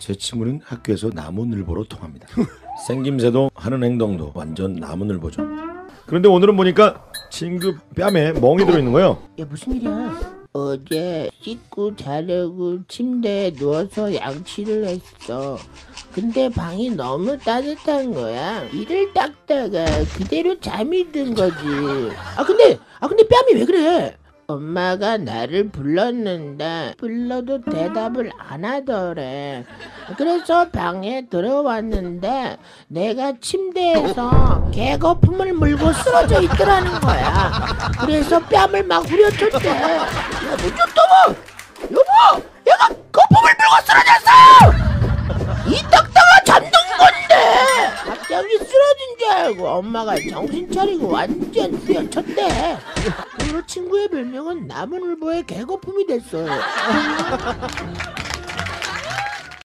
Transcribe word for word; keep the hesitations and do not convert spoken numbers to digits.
제 친구는 학교에서 나무늘보로 통합니다. 생김새도 하는 행동도 완전 나무늘보죠. 그런데 오늘은 보니까 친구 뺨에 멍이 들어있는 거예요. 야, 무슨 일이야? 어제 씻고 자려고 침대에 누워서 양치를 했어. 근데 방이 너무 따뜻한 거야. 이를 닦다가 그대로 잠이 든 거지. 아 근데 아 근데 뺨이 왜 그래? 엄마가 나를 불렀는데 불러도 대답을 안 하더래. 그래서 방에 들어왔는데 내가 침대에서 개거품을 물고 쓰러져 있더라는 거야. 그래서 뺨을 막 후려쳤대. 야, 너 좀 여보! 얘가 거품을 물고 쓰러졌어! 이 딱딱아 잠든 건데! 갑자기 쓰러진 줄 알고 엄마가 정신 차리고 완전 후려쳤대. 그리고 친구의 별명은 나무늘보의 개거품이 됐어요.